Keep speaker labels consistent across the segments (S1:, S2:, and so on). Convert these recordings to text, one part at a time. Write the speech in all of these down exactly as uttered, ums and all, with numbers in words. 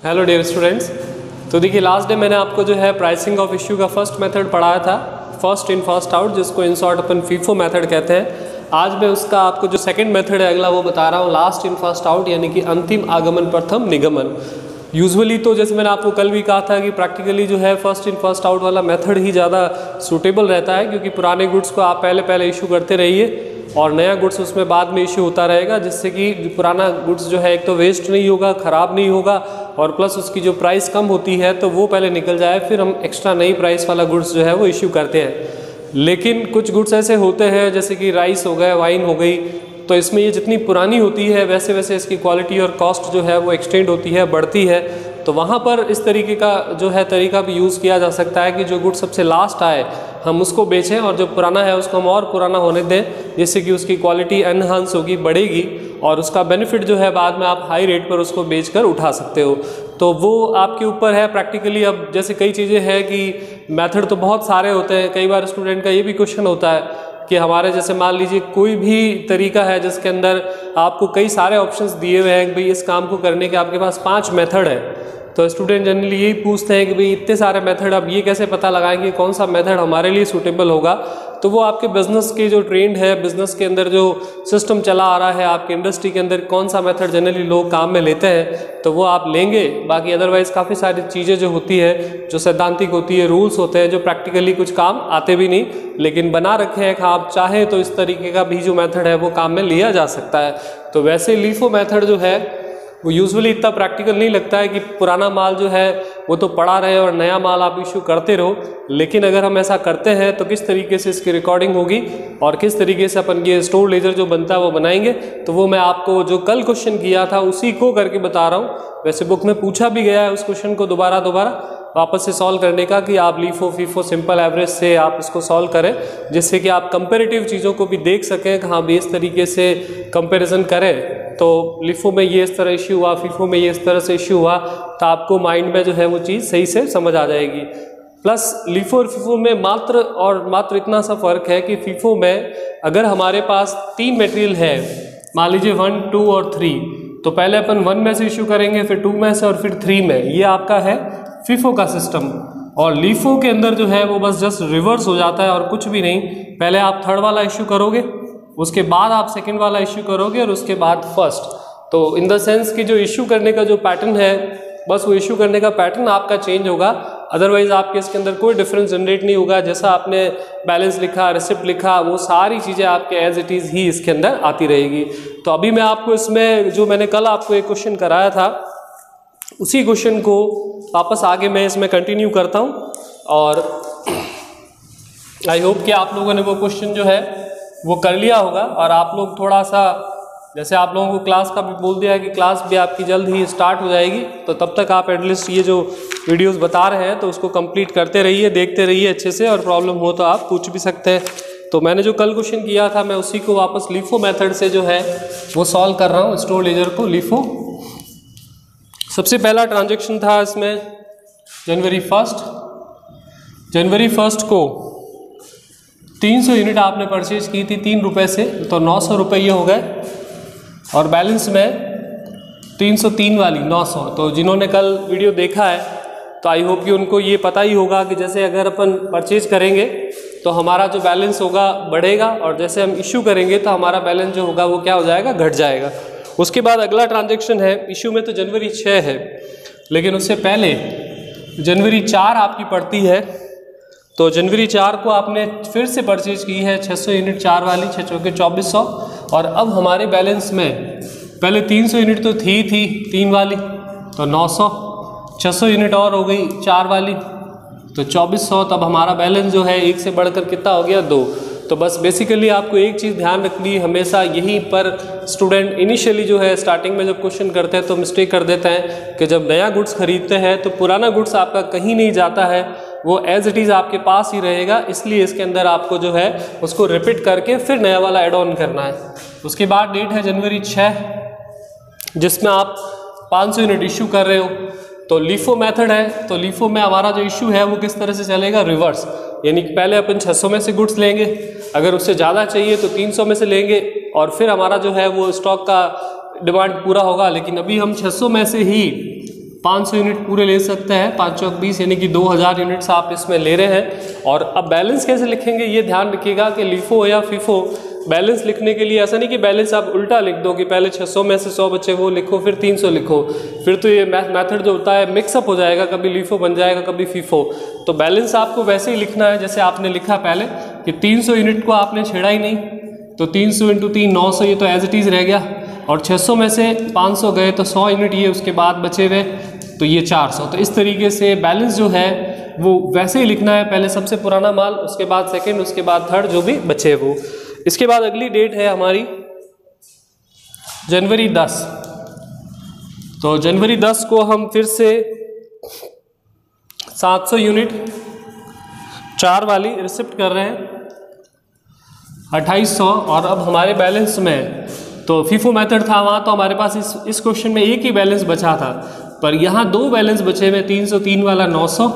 S1: Hello dear students. तो देखिए last day मैंने आपको जो है प्राइसिंग ऑफ इश्यू का फर्स्ट मेथड पढ़ाया था, फर्स्ट इन फर्स्ट आउट, जिसको इन शॉर्ट अपन फीफो मेथड कहते हैं। आज मैं उसका आपको जो सेकंड मेथड है अगला वो बता रहा हूँ, लास्ट इन फर्स्ट आउट, यानी कि अंतिम आगमन प्रथम निगमन। यूजुअली तो जैसे मैंने आपको कल भी कहा था कि प्रैक्टिकली जो है फर्स्ट इन फर्स्ट आउट वाला मेथड ही ज़्यादा सूटेबल रहता है, क्योंकि पुराने गुड्स को आप पहले पहले इशू करते रहिए और नया गुड्स उसमें बाद में इशू होता रहेगा, जिससे कि पुराना गुड्स जो है एक तो वेस्ट नहीं होगा, ख़राब नहीं होगा, और प्लस उसकी जो प्राइस कम होती है तो वो पहले निकल जाए, फिर हम एक्स्ट्रा नई प्राइस वाला गुड्स जो है वो इशू करते हैं। लेकिन कुछ गुड्स ऐसे होते हैं जैसे कि राइस हो गए, वाइन हो गई, तो इसमें ये जितनी पुरानी होती है वैसे वैसे इसकी क्वालिटी और कॉस्ट जो है वो एक्सटेंड होती है, बढ़ती है। तो वहाँ पर इस तरीके का जो है तरीका भी यूज़ किया जा सकता है कि जो गुड सबसे लास्ट आए हम उसको बेचें और जो पुराना है उसको हम और पुराना होने दें, जिससे कि उसकी क्वालिटी एनहांस होगी, बढ़ेगी, और उसका बेनिफिट जो है बाद में आप हाई रेट पर उसको बेचकर उठा सकते हो। तो वो आपके ऊपर है प्रैक्टिकली। अब जैसे कई चीज़ें हैं कि मेथड तो बहुत सारे होते हैं, कई बार स्टूडेंट का ये भी क्वेश्चन होता है कि हमारे जैसे मान लीजिए कोई भी तरीका है जिसके अंदर आपको कई सारे ऑप्शंस दिए हुए हैं कि भाई इस काम को करने के आपके पास पांच मेथड है, तो स्टूडेंट जनरली यही पूछते हैं कि भाई इतने सारे मेथड, अब ये कैसे पता लगाएंगे कौन सा मेथड हमारे लिए सूटेबल होगा। तो वो आपके बिजनेस के जो ट्रेंड है, बिजनेस के अंदर जो सिस्टम चला आ रहा है, आपके इंडस्ट्री के अंदर कौन सा मेथड जनरली लोग काम में लेते हैं तो वो आप लेंगे। बाकी अदरवाइज़ काफ़ी सारी चीज़ें जो होती है, जो सैद्धांतिक होती है, रूल्स होते हैं जो प्रैक्टिकली कुछ काम आते भी नहीं, लेकिन बना रखे हैं कि आप चाहें तो इस तरीके का भी जो मेथड है वो काम में लिया जा सकता है। तो वैसे लीफो मेथड जो है वो यूजुअली इतना प्रैक्टिकल नहीं लगता है कि पुराना माल जो है वो तो पड़ा रहे और नया माल आप इशू करते रहो। लेकिन अगर हम ऐसा करते हैं तो किस तरीके से इसकी रिकॉर्डिंग होगी और किस तरीके से अपन ये स्टोर लेजर जो बनता है वो बनाएंगे, तो वो मैं आपको जो कल क्वेश्चन किया था उसी को करके बता रहा हूँ। वैसे बुक में पूछा भी गया है उस क्वेश्चन को दोबारा दोबारा वापस से सॉल्व करने का कि आप लीफो फीफो सिंपल एवरेज से आप इसको सॉल्व करें, जिससे कि आप कंपेरेटिव चीज़ों को भी देख सकें कि हाँ भी इस तरीके से कंपैरिजन करें तो लीफो में ये इस तरह इश्यू हुआ, फीफो में ये इस तरह से इश्यू हुआ, तो आपको माइंड में जो है वो चीज़ सही से समझ आ जाएगी। प्लस लीफो और फीफो में मात्र और मात्र इतना सा फ़र्क है कि फीफो में अगर हमारे पास तीन मटेरियल है, मान लीजिए वन टू और थ्री, तो पहले अपन वन में से इशू करेंगे, फिर टू में से और फिर थ्री में, ये आपका है फीफो का सिस्टम। और लीफो के अंदर जो है वो बस जस्ट रिवर्स हो जाता है और कुछ भी नहीं। पहले आप थर्ड वाला इशू करोगे, उसके बाद आप सेकंड वाला इशू करोगे और उसके बाद फर्स्ट। तो इन द सेंस कि जो इशू करने का जो पैटर्न है, बस वो इशू करने का पैटर्न आपका चेंज होगा, अदरवाइज आपके इसके अंदर कोई डिफरेंस जनरेट नहीं होगा। जैसा आपने बैलेंस लिखा, रिसिप्ट लिखा, वो सारी चीज़ें आपके एज इट इज़ ही इसके अंदर आती रहेगी। तो अभी मैं आपको इसमें जो मैंने कल आपको एक क्वेश्चन कराया था उसी क्वेश्चन को वापस आगे मैं इसमें कंटिन्यू करता हूँ, और आई होप कि आप लोगों ने वो क्वेश्चन जो है वो कर लिया होगा। और आप लोग थोड़ा सा, जैसे आप लोगों को क्लास का भी बोल दिया कि क्लास भी आपकी जल्द ही स्टार्ट हो जाएगी, तो तब तक आप एटलीस्ट ये जो वीडियोस बता रहे हैं तो उसको कंप्लीट करते रहिए, देखते रहिए अच्छे से, और प्रॉब्लम हो तो आप पूछ भी सकते हैं। तो मैंने जो कल क्वेश्चन किया था मैं उसी को वापस लीफो मेथड से जो है वो सॉल्व कर रहा हूँ, स्टोर लेजर को लीफो। सबसे पहला ट्रांजेक्शन था इसमें जनवरी फर्स्ट। जनवरी फर्स्ट को तीन सौ यूनिट आपने परचेज की थी तीन रुपये से, तो नौ सौ रुपये ये हो गए, और बैलेंस में तीन सौ तीन वाली नौ सौ। तो जिन्होंने कल वीडियो देखा है तो आई होप कि उनको ये पता ही होगा कि जैसे अगर अपन परचेज करेंगे तो हमारा जो बैलेंस होगा बढ़ेगा, और जैसे हम इशू करेंगे तो हमारा बैलेंस जो होगा वो क्या हो जाएगा, घट जाएगा। उसके बाद अगला ट्रांजेक्शन है, इशू में तो जनवरी छः है, लेकिन उससे पहले जनवरी चार आपकी पड़ती है। तो जनवरी चार को आपने फिर से परचेज की है छः सौ यूनिट चार वाली, छः चौके चौबीस सौ, और अब हमारे बैलेंस में पहले तीन सौ यूनिट तो थी थी तीन वाली, तो नौ सौ, छः सौ यूनिट और हो गई चार वाली, तो चौबीस सौ। तब हमारा बैलेंस जो है एक से बढ़कर कितना हो गया, दो। तो बस बेसिकली आपको एक चीज़ ध्यान रखनी है हमेशा, यहीं पर स्टूडेंट इनिशियली जो है स्टार्टिंग में जब क्वेश्चन करते हैं तो मिस्टेक कर देते हैं कि जब नया गुड्स खरीदते हैं तो पुराना गुड्स आपका कहीं नहीं जाता है, वो एज इट इज़ आपके पास ही रहेगा। इसलिए इसके अंदर आपको जो है उसको रिपीट करके फिर नया वाला एड ऑन करना है। उसके बाद डेट है जनवरी छः, जिसमें आप पाँच सौ यूनिट इशू कर रहे हो। तो लीफो मेथड है, तो लीफो में हमारा जो इशू है वो किस तरह से चलेगा, रिवर्स, यानी कि पहले अपन छह सौ में से गुड्स लेंगे, अगर उससे ज़्यादा चाहिए तो तीन सौ में से लेंगे, और फिर हमारा जो है वो स्टॉक का डिमांड पूरा होगा। लेकिन अभी हम छह सौ में से ही पाँच सौ यूनिट पूरे ले सकता है, पाँच चौक बीस यानी कि दो हज़ार यूनिट्स आप इसमें ले रहे हैं। और अब बैलेंस कैसे लिखेंगे ये ध्यान रखिएगा कि लीफो या फीफो बैलेंस लिखने के लिए ऐसा नहीं कि बैलेंस आप उल्टा लिख दो कि पहले छह सौ में से सौ बचे वो लिखो फिर तीन सौ लिखो, फिर तो ये मेथड जो होता है मिक्सअप हो जाएगा, कभी लीफो बन जाएगा कभी फीफो। तो बैलेंस आपको वैसे ही लिखना है जैसे आपने लिखा पहले कि तीन सौ यूनिट को आपने छेड़ा ही नहीं, तो तीन सौ इंटू तीन नौ सौ, ये तो एज इट इज़ रह गया, और छह सौ में से पाँच सौ गए तो सौ यूनिट ये उसके बाद बचे हुए, तो ये चार सौ। तो इस तरीके से बैलेंस जो है वो वैसे ही लिखना है, पहले सबसे पुराना माल, उसके बाद सेकंड, उसके बाद थर्ड, जो भी बचे वो। इसके बाद अगली डेट है हमारी जनवरी दस। तो जनवरी दस को हम फिर से सात सौ यूनिट चार वाली रिसिप्ट कर रहे हैं, अट्ठाईस सौ। और अब हमारे बैलेंस में, तो फीफो मेथड था वहाँ तो हमारे पास इस इस क्वेश्चन में एक ही बैलेंस बचा था, पर यहाँ दो बैलेंस बचे हुए, तीन सौ तीन वाला नौ सौ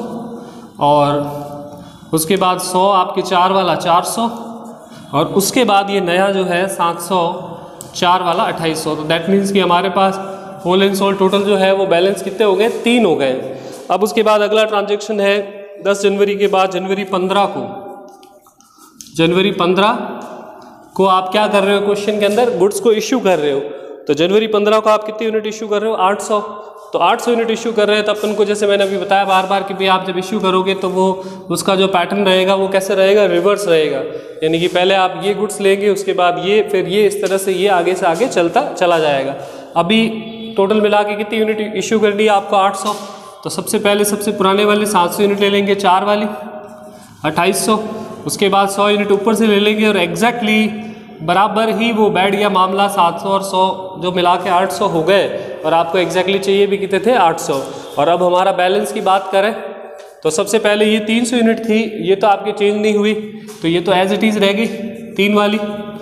S1: और उसके बाद सौ आपके चार वाला चार सौ, और उसके बाद ये नया जो है सात सौ चार वाला अट्ठाईस सौ। तो दैट मीन्स कि हमारे पास होल एंड सोल टोटल जो है वो बैलेंस कितने हो गए, तीन हो गए। अब उसके बाद अगला ट्रांजैक्शन है दस जनवरी के बाद जनवरी पंद्रह को। जनवरी पंद्रह को आप क्या कर रहे हो, क्वेश्चन के अंदर गुड्स को इश्यू कर रहे हो। तो जनवरी पंद्रह को आप कितनी यूनिट इश्यू कर रहे हो, आठ सौ। तो आठ सौ यूनिट इशू कर रहे हैं, तो अपन को जैसे मैंने अभी बताया बार बार कि भाई आप जब इशू करोगे तो वो उसका जो पैटर्न रहेगा वो कैसे रहेगा, रिवर्स रहेगा। यानी कि पहले आप ये गुड्स लेंगे, उसके बाद ये, फिर ये, इस तरह से ये आगे से आगे चलता चला जाएगा। अभी टोटल मिला के कितनी यूनिट इशू करनी है आपको, आठ सौ। तो सबसे पहले सबसे पुराने वाले सात सौ यूनिट ले लेंगे, चार वाली अट्ठाईस सौ, उसके बाद सौ यूनिट ऊपर से ले लेंगे, और एग्जैक्टली बराबर ही वो बैठ गया मामला, सात सौ और सौ जो मिला के आठ सौ हो गए, और आपको एग्जैक्टली चाहिए भी कितने थे, आठ सौ। और अब हमारा बैलेंस की बात करें तो सबसे पहले ये तीन सौ यूनिट थी, ये तो आपकी चेंज नहीं हुई, तो ये तो एज इट इज़ रहेगी तीन वाली।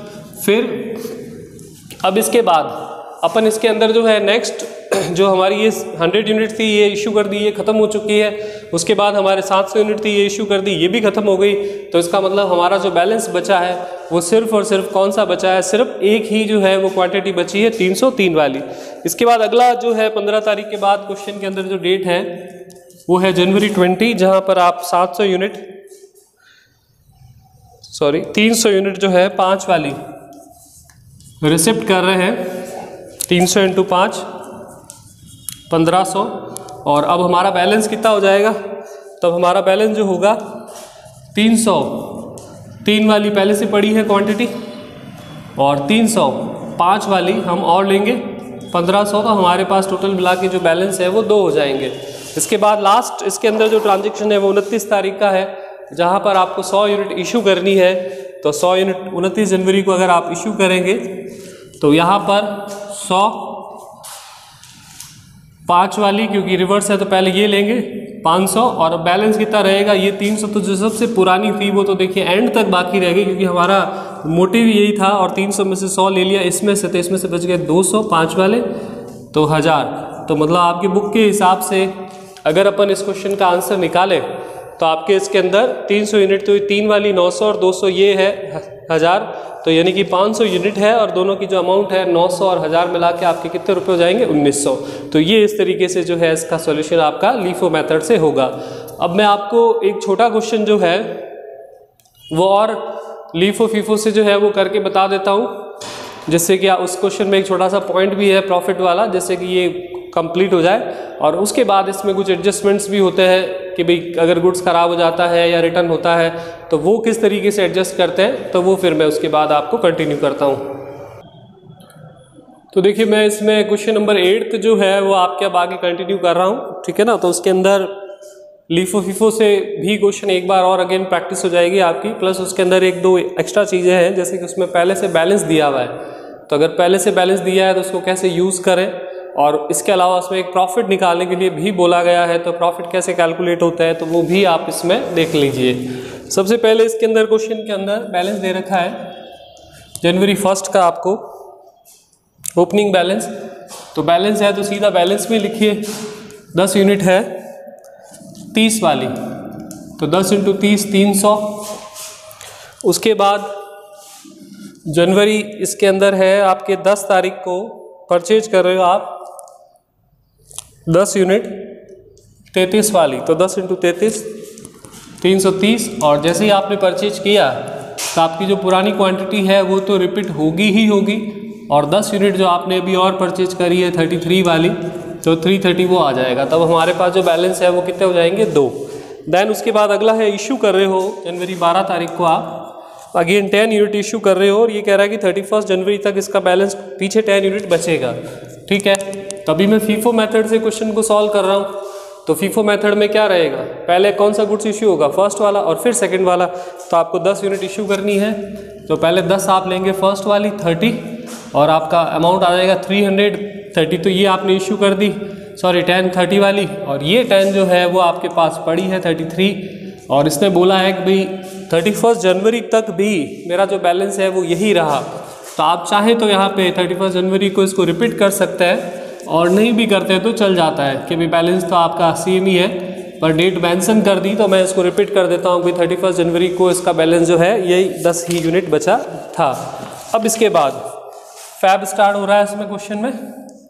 S1: फिर अब इसके बाद अपन इसके अंदर जो है नेक्स्ट जो हमारी ये हंड्रेड यूनिट थी ये इशू कर दी, ये ख़त्म हो चुकी है। उसके बाद हमारे सात सौ यूनिट थी ये इशू कर दी, ये भी ख़त्म हो गई। तो इसका मतलब हमारा जो बैलेंस बचा है वो सिर्फ और सिर्फ कौन सा बचा है, सिर्फ एक ही जो है वो क्वांटिटी बची है, तीन सौ तीन वाली। इसके बाद अगला जो है पंद्रह तारीख के बाद क्वेश्चन के अंदर जो डेट है वो है जनवरी ट्वेंटी, जहाँ पर आप सात सौ यूनिट सॉरी तीन सौ यूनिट जो है पाँच वाली रिसिप्ट कर रहे हैं। तीन सौ इंटू पाँच पंद्रह सौ। और अब हमारा बैलेंस कितना हो जाएगा, तब हमारा बैलेंस जो होगा तीन सौ तीन वाली पहले से पड़ी है क्वांटिटी, और तीन सौ पाँच वाली हम और लेंगे पंद्रह सौ। तो हमारे पास टोटल मिला के जो बैलेंस है वो दो हो जाएंगे। इसके बाद लास्ट इसके अंदर जो ट्रांजेक्शन है वो उनतीस तारीख का है, जहाँ पर आपको सौ यूनिट इशू करनी है। तो सौ यूनिट उनतीस जनवरी को अगर आप इशू करेंगे तो यहाँ पर सौ पाँच वाली, क्योंकि रिवर्स है तो पहले ये लेंगे पाँच सौ, और बैलेंस कितना रहेगा ये तीन सौ। तो जो सबसे पुरानी थी वो तो देखिए एंड तक बाकी रहेगी, क्योंकि हमारा मोटिव यही था। और तीन सौ में से सौ ले लिया इसमें से, तो इसमें से बच गए दो सौ पाँच वाले, तो हज़ार। तो मतलब आपकी बुक के हिसाब से अगर अपन इस क्वेश्चन का आंसर निकालें तो आपके इसके अंदर तीन सौ यूनिट तो तीन वाली नौ सौ और दो सौ ये है हज़ार, तो यानी कि पाँच सौ यूनिट है, और दोनों की जो अमाउंट है नौ सौ और हज़ार मिला के आपके कितने रुपए हो जाएंगे, उन्नीस सौ। तो ये इस तरीके से जो है इसका सॉल्यूशन आपका लीफो मेथड से होगा। अब मैं आपको एक छोटा क्वेश्चन जो है वो और लीफो फीफो से जो है वो करके बता देता हूँ, जिससे कि उस क्वेश्चन में एक छोटा सा पॉइंट भी है प्रॉफिट वाला, जैसे कि ये कंप्लीट हो जाए। और उसके बाद इसमें कुछ एडजस्टमेंट्स भी होते हैं कि भाई अगर गुड्स ख़राब हो जाता है या रिटर्न होता है तो वो किस तरीके से एडजस्ट करते हैं, तो वो फिर मैं उसके बाद आपको कंटिन्यू करता हूँ। तो देखिए मैं इसमें क्वेश्चन नंबर एट्थ जो है वो आपके अब आगे कंटिन्यू कर रहा हूँ, ठीक है ना। तो उसके अंदर लीफो फीफो से भी क्वेश्चन एक बार और अगेन प्रैक्टिस हो जाएगी आपकी, प्लस उसके अंदर एक दो एक्स्ट्रा चीज़ें हैं, जैसे कि उसमें पहले से बैलेंस दिया हुआ है। तो अगर पहले से बैलेंस दिया है तो उसको कैसे यूज़ करें, और इसके अलावा उसमें एक प्रॉफिट निकालने के लिए भी बोला गया है, तो प्रॉफिट कैसे कैलकुलेट होता है तो वो भी आप इसमें देख लीजिए। सबसे पहले इसके अंदर क्वेश्चन के अंदर बैलेंस दे रखा है जनवरी फर्स्ट का आपको ओपनिंग बैलेंस। तो बैलेंस है तो सीधा बैलेंस में लिखिए, दस यूनिट है तीस वाली, तो दस इंटू तीस तीन सौ। उसके बाद जनवरी इसके अंदर है आपके दस तारीख को परचेज कर रहे हो आप दस यूनिट तैंतीस वाली, तो दस इंटू तैंतीस तीन सौ तीस। और जैसे ही आपने परचेज किया तो आपकी जो पुरानी क्वांटिटी है वो तो रिपीट होगी ही होगी, और दस यूनिट जो आपने अभी और परचेज करी है थर्टी थ्री वाली, तो थ्री थर्टी वो आ जाएगा। तब हमारे पास जो बैलेंस है वो कितने हो जाएंगे, दो। देन उसके बाद अगला है इशू कर रहे हो जनवरी बारह तारीख को आप अगेन टेन यूनिट इशू कर रहे हो, और ये कह रहा है कि थर्टी फर्स्ट जनवरी तक इसका बैलेंस पीछे टेन यूनिट बचेगा। ठीक है, तभी मैं फीफो मेथड से क्वेश्चन को सॉल्व कर रहा हूँ। तो फीफो मेथड में क्या रहेगा, पहले कौन सा गुड्स इशू होगा, फर्स्ट वाला और फिर सेकंड वाला। तो आपको दस यूनिट इशू करनी है, तो पहले दस आप लेंगे फर्स्ट वाली थर्टी, और आपका अमाउंट आ जाएगा थ्री हंड्रेड थर्टी। तो ये आपने इशू कर दी, सॉरी टेन थर्टी वाली, और ये टेन जो है वो आपके पास पड़ी है थर्टी थ्री। और इसने बोला है कि भाई थर्टी फर्स्ट जनवरी तक भी मेरा जो बैलेंस है वो यही रहा। तो आप चाहें तो यहाँ पे थर्टी फर्स्ट जनवरी को इसको रिपीट कर सकते हैं, और नहीं भी करते तो चल जाता है कि भाई बैलेंस तो आपका सेम ही है, पर डेट मेंशन कर दी तो मैं इसको रिपीट कर देता हूँ कि थर्टी फर्स्ट जनवरी को इसका बैलेंस जो है यही दस ही यूनिट बचा था। अब इसके बाद फैब स्टार्ट हो रहा है इसमें क्वेश्चन में।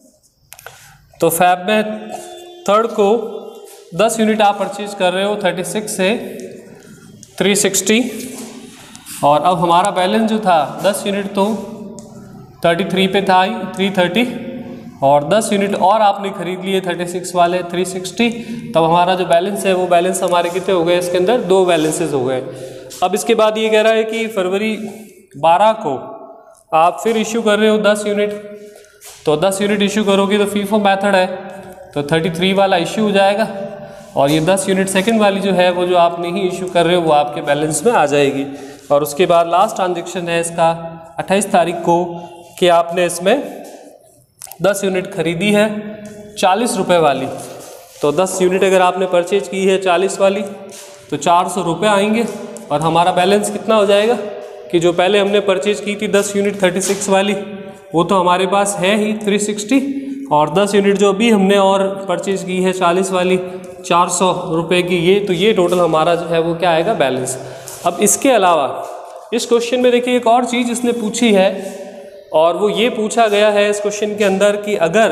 S1: तो फैब में थर्ड को दस यूनिट आप परचेज कर रहे हो थर्टी सिक्स से थ्री सिक्सटी, और अब हमारा बैलेंस जो था दस यूनिट तो थर्टी थ्री पे था ही थ्री थर्टी, और दस यूनिट और आपने खरीद लिए थर्टी सिक्स वाले थ्री सिक्सटी। तब हमारा जो बैलेंस है वो बैलेंस हमारे कितने हो गए, इसके अंदर दो बैलेंसेस हो गए। अब इसके बाद ये कह रहा है कि फरवरी बारह को आप फिर इशू कर रहे हो दस यूनिट, तो दस यूनिट इशू करोगे तो फीफो मेथड है, तो थर्टी थ्री वाला इशू हो जाएगा, और ये दस यूनिट सेकंड वाली जो है वो जो आप नहीं इशू कर रहे हो वो आपके बैलेंस में आ जाएगी। और उसके बाद लास्ट ट्रांजेक्शन है इसका अट्ठाईस तारीख को, कि आपने इसमें दस यूनिट खरीदी है चालीस रुपये वाली। तो दस यूनिट अगर आपने परचेज की है चालीस वाली तो चार सौ रुपये आएंगे, और हमारा बैलेंस कितना हो जाएगा कि जो पहले हमने परचेज की थी दस यूनिट थर्टी सिक्स वाली वो तो हमारे पास है ही थ्री सिक्सटी, और दस यूनिट जो अभी हमने और परचेज की है चालीस वाली चार सौ रुपये की, ये तो ये टोटल हमारा जो है वो क्या आएगा, बैलेंस। अब इसके अलावा इस क्वेश्चन में देखिए एक और चीज़ इसने पूछी है, और वो ये पूछा गया है इस क्वेश्चन के अंदर कि अगर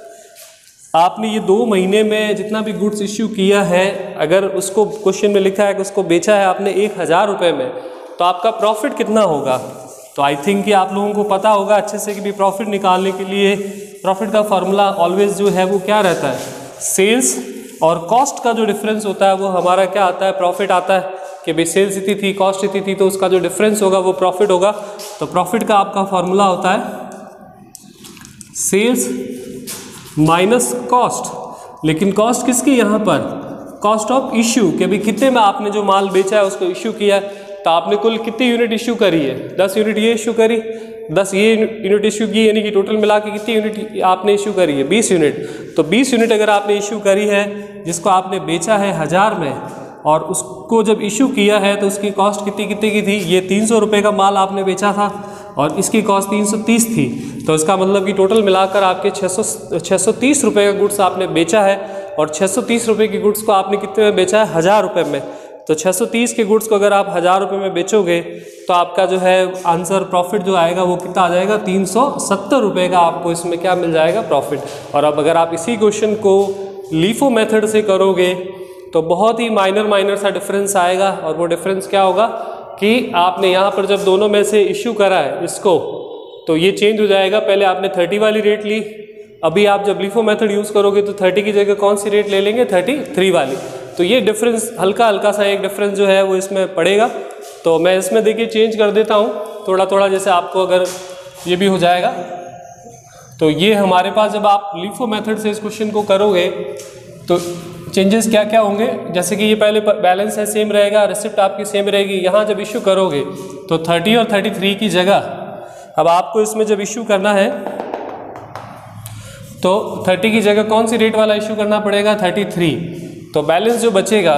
S1: आपने ये दो महीने में जितना भी गुड्स इश्यू किया है, अगर उसको क्वेश्चन में लिखा है कि उसको बेचा है आपने एक हज़ार रुपये में, तो आपका प्रॉफिट कितना होगा। तो आई थिंक कि आप लोगों को पता होगा अच्छे से कि भी प्रॉफिट निकालने के लिए प्रॉफिट का फार्मूला ऑलवेज जो है वो क्या रहता है, सेल्स और कॉस्ट का जो डिफरेंस होता है वो हमारा क्या आता है, प्रॉफिट आता है। कि भाई सेल्स इतनी थी कॉस्ट इतनी थी, तो उसका जो डिफरेंस होगा वो प्रॉफिट होगा। तो प्रॉफिट का आपका फॉर्मूला होता है सेल्स माइनस कॉस्ट, लेकिन कॉस्ट किसकी यहाँ पर, कॉस्ट ऑफ इश्यू, कि भाई कितने में आपने जो माल बेचा है उसको इश्यू किया है, तो आपने कुल कितनी यूनिट इश्यू करी है, दस यूनिट ये इश्यू करी, दस ये यूनिट इश्यू की, यानी कि टोटल मिला के कितनी यूनिट आपने इश्यू करी है, बीस यूनिट। तो बीस यूनिट अगर आपने इश्यू करी है जिसको आपने बेचा है हज़ार में, और उसको जब इशू किया है तो उसकी कॉस्ट कितनी कितनी की थी, ये तीन सौ रुपये का माल आपने बेचा था और इसकी कॉस्ट तीन सौ तीस थी। तो इसका मतलब कि टोटल मिलाकर आपके छः सौ छः सौ तीस रुपये का गुड्स आपने बेचा है, और छः सौ तीस रुपये की गुड्स को आपने कितने में बेचा है, हज़ार रुपये में। तो छः सौ तीस के गुड्स को अगर आप हज़ार रुपये में बेचोगे तो आपका जो है आंसर प्रॉफिट जो आएगा वो कितना आ जाएगा, तीन सौ सत्तर रुपये का आपको इसमें क्या मिल जाएगा, प्रॉफिट। और अब अगर आप इसी क्वेश्चन को लीफो मेथड से करोगे तो बहुत ही माइनर माइनर सा डिफरेंस आएगा, और वो डिफरेंस क्या होगा कि आपने यहाँ पर जब दोनों में से इश्यू करा है इसको, तो ये चेंज हो जाएगा। पहले आपने थर्टी वाली रेट ली, अभी आप जब लीफो मेथड यूज़ करोगे तो थर्टी की जगह कौन सी रेट ले लेंगे, थर्टी थ्री वाली। तो ये डिफरेंस हल्का हल्का सा एक डिफरेंस जो है वो इसमें पड़ेगा। तो मैं इसमें देखिए चेंज कर देता हूँ थोड़ा थोड़ा, जैसे आपको अगर ये भी हो जाएगा। तो ये हमारे पास जब आप लीफो मेथड से इस क्वेश्चन को करोगे तो चेंजेस क्या क्या होंगे, जैसे कि ये पहले बैलेंस है सेम रहेगा, रिसिप्ट आपकी सेम रहेगी। यहाँ जब इशू करोगे तो थर्टी और थर्टी थ्री की जगह अब आपको इसमें जब इशू करना है तो थर्टी की जगह कौन सी रेट वाला इशू करना पड़ेगा, थर्टी थ्री। तो बैलेंस जो बचेगा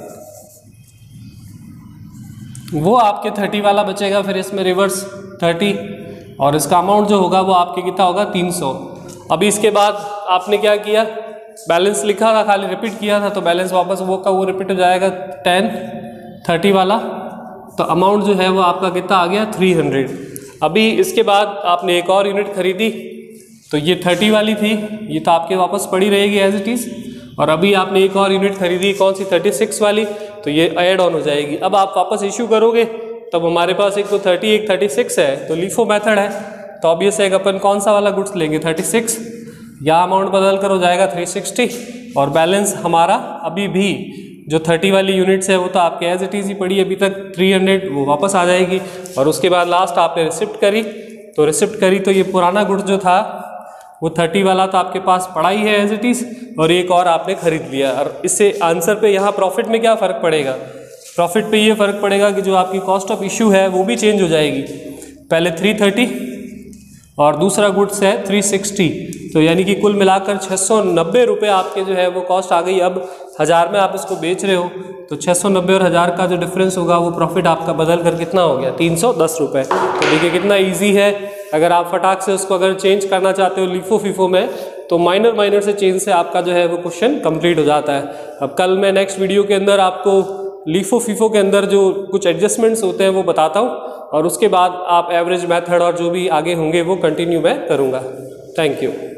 S1: वो आपके थर्टी वाला बचेगा, फिर इसमें रिवर्स थर्टी, और इसका अमाउंट जो होगा वो आपके कितना होगा, तीन सौ। अभी इसके बाद आपने क्या किया, बैलेंस लिखा था खाली रिपीट किया था, तो बैलेंस वापस वो का वो रिपीट हो जाएगा टेन थर्टी वाला। तो अमाउंट जो है वो आपका कितना आ गया, थ्री हंड्रेड। अभी इसके बाद आपने एक और यूनिट खरीदी, तो ये थर्टी वाली थी, ये तो आपके वापस पड़ी रहेगी एज इट इज़। और अभी आपने एक और यूनिट खरीदी, कौन सी, थर्टी सिक्स वाली, तो ये ऐड ऑन हो जाएगी। अब आप वापस इशू करोगे तब हमारे पास एक तो थर्टी एक थर्टी सिक्स है, तो लीफो मेथड है, तो ऑब्वियस है कि अपन कौन सा वाला गुड्स लेंगे, थर्टी सिक्स। यहाँ अमाउंट बदल कर हो जाएगा थ्री सिक्सटी, और बैलेंस हमारा अभी भी जो थर्टी वाली यूनिट्स है वो तो आपके एज इट इज़ ही पड़ी अभी तक, थ्री हंड्रेड वो वापस आ जाएगी। और उसके बाद लास्ट आपने रिसिप्ट करी, तो रिसिप्ट करी तो ये पुराना गुड्स जो था वो थर्टी वाला तो आपके पास पड़ा ही है एज इट इज़, और एक और आपने खरीद लिया। और इससे आंसर पे यहाँ प्रॉफिट में क्या फ़र्क पड़ेगा, प्रॉफिट पे ये फ़र्क पड़ेगा कि जो आपकी कॉस्ट ऑफ इशू है वो भी चेंज हो जाएगी। पहले थ्री थर्टी और दूसरा गुड्स है थ्री सिक्सटी, तो यानी कि कुल मिलाकर छः सौ नब्बे रुपये आपके जो है वो कॉस्ट आ गई। अब हज़ार में आप इसको बेच रहे हो तो छः सौ नब्बे और हज़ार का जो डिफरेंस होगा वो प्रॉफिट आपका बदल कर कितना हो गया, तीन सौ दस रुपये। तो देखिए कितना ईजी है। अगर आप फटाक से उसको अगर चेंज करना चाहते हो लीफो फीफो में, तो माइनर माइनर से चेंज से आपका जो है वो क्वेश्चन कंप्लीट हो जाता है। अब कल मैं नेक्स्ट वीडियो के अंदर आपको लीफो फीफो के अंदर जो कुछ एडजस्टमेंट्स होते हैं वो बताता हूँ, और उसके बाद आप एवरेज मेथड और जो भी आगे होंगे वो कंटिन्यू मैं करूँगा। Thank you.